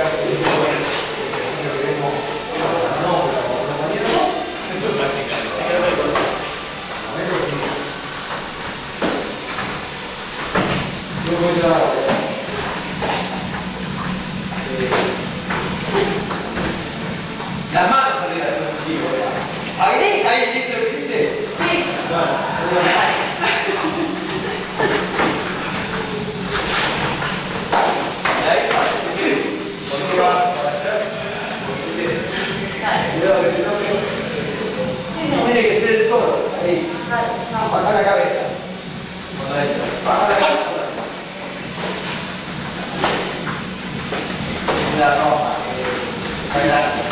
Las manos arriba del positivo. Ahí, ¿viste lo que hiciste? Sí. Bueno, ahí está. ¿Por qué vas para atrás? Cuidado que no tiene que ser el todo. Ahí. Baja la cabeza. Baja la cabeza. La ropa.